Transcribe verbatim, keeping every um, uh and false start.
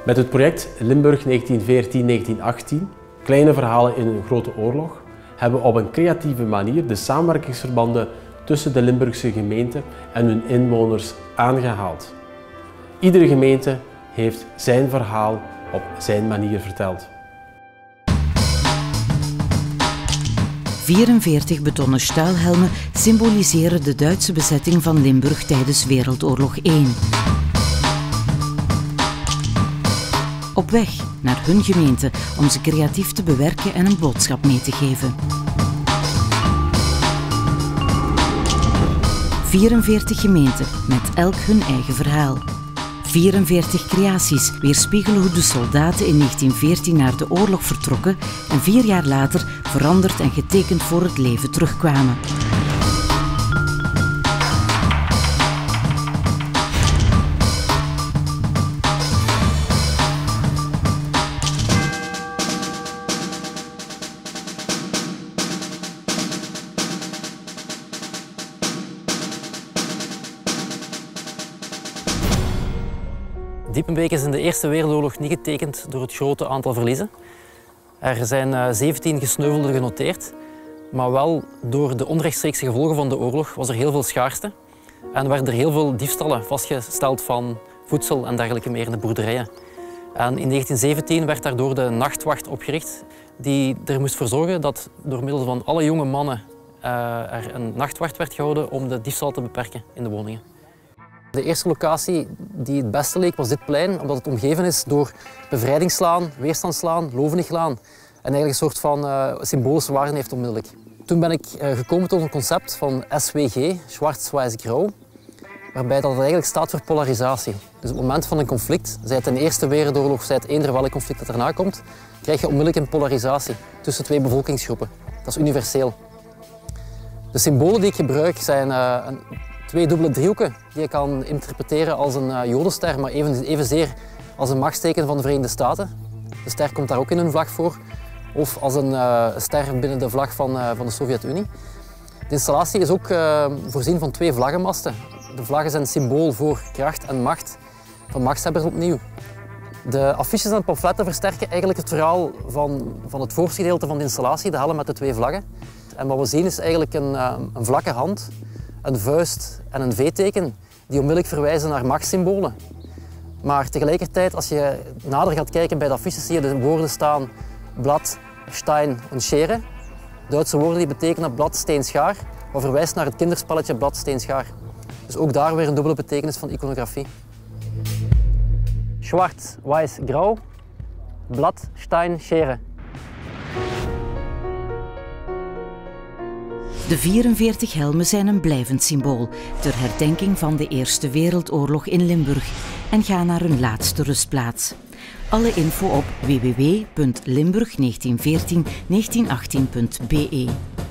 Met het project Limburg negentien veertien tot negentien achttien, kleine verhalen in een grote oorlog, hebben we op een creatieve manier de samenwerkingsverbanden tussen de Limburgse gemeenten en hun inwoners aangehaald. Iedere gemeente heeft zijn verhaal op zijn manier verteld. vierenveertig betonnen Stahlhelmen symboliseren de Duitse bezetting van Limburg tijdens Wereldoorlog één. Op weg naar hun gemeente om ze creatief te bewerken en een boodschap mee te geven. vierenveertig gemeenten met elk hun eigen verhaal. vierenveertig creaties weerspiegelen hoe de soldaten in negentien veertien naar de oorlog vertrokken en vier jaar later veranderd en getekend voor het leven terugkwamen. Diepenbeek is in de Eerste Wereldoorlog niet getekend door het grote aantal verliezen. Er zijn zeventien gesneuvelden genoteerd, maar wel door de onrechtstreekse gevolgen van de oorlog was er heel veel schaarste en werden er heel veel diefstallen vastgesteld van voedsel en dergelijke meer in de boerderijen. En in negentien zeventien werd daardoor de nachtwacht opgericht die er moest voor zorgen dat door middel van alle jonge mannen uh, er een nachtwacht werd gehouden om de diefstal te beperken in de woningen. De eerste locatie die het beste leek was dit plein, omdat het omgeven is door Bevrijdingslaan, Weerstandslaan, Loveniglaan en eigenlijk een soort van uh, symbolische waarde heeft onmiddellijk. Toen ben ik uh, gekomen tot een concept van S W G, Schwarz-Weiß-Grau, waarbij dat eigenlijk staat voor polarisatie. Dus op het moment van een conflict, zij het in de Eerste Wereldoorlog, zij het eender welk conflict dat erna komt, krijg je onmiddellijk een polarisatie tussen twee bevolkingsgroepen. Dat is universeel. De symbolen die ik gebruik zijn uh, een twee dubbele driehoeken die je kan interpreteren als een uh, jodenster, maar even, evenzeer als een machtsteken van de Verenigde Staten. De ster komt daar ook in hun vlag voor. Of als een uh, ster binnen de vlag van, uh, van de Sovjet-Unie. De installatie is ook uh, voorzien van twee vlaggenmasten. De vlaggen zijn symbool voor kracht en macht van machtshebbers opnieuw. De affiches en pamfletten versterken eigenlijk het verhaal van, van het voorste gedeelte van de installatie, de helm met de twee vlaggen. En wat we zien is eigenlijk een, uh, een vlakke hand, een vuist en een V-teken die onmiddellijk verwijzen naar machtssymbolen. Maar tegelijkertijd, als je nader gaat kijken bij de affiches, zie je de woorden staan blad, stein en schere. Duitse woorden die betekenen blad, steen, schaar, wat verwijst naar het kinderspelletje blad, steen, schaar. Dus ook daar weer een dubbele betekenis van iconografie. Schwarz, weiß, grau, blad, stein, schere. De vierenveertig helmen zijn een blijvend symbool ter herdenking van de Eerste Wereldoorlog in Limburg en gaan naar hun laatste rustplaats. Alle info op w w w punt limburg negentien veertien tot negentien achttien punt b e.